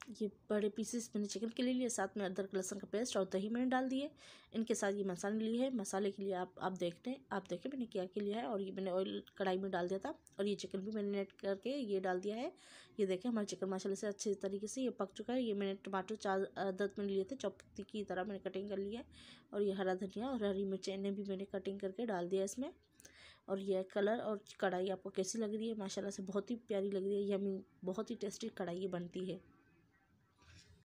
ये बड़े पीसेस मैंने चिकन के ले लिए, साथ में अदरक लहसुन का पेस्ट और दही मैंने डाल दिए। इनके साथ ये मसाले लिए है। मसाले के लिए आप देखें मैंने क्या क्या लिया है। और ये मैंने ऑयल कढ़ाई में डाल दिया था और ये चिकन भी मैंने नेट करके ये डाल दिया है। ये देखें हमारा चिकन मसाले से अच्छे तरीके से ये पक चुका है। ये मैंने टमाटर 4 अदद मैंने लिए थे, चौपती की तरह मैंने कटिंग कर लिया है। और ये हरा धनिया और हरी मिर्चें भी मैंने कटिंग करके डाल दिया इसमें। और ये कलर और कढ़ाई आपको कैसी लग रही है? माशाल्लाह से बहुत ही प्यारी लग रही है, यम्मी, बहुत ही टेस्टी कढ़ाई बनती है।